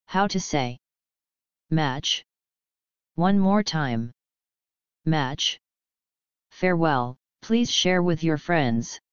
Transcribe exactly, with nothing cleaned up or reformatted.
How to say match. One more time. Match. Farewell, please share with your friends.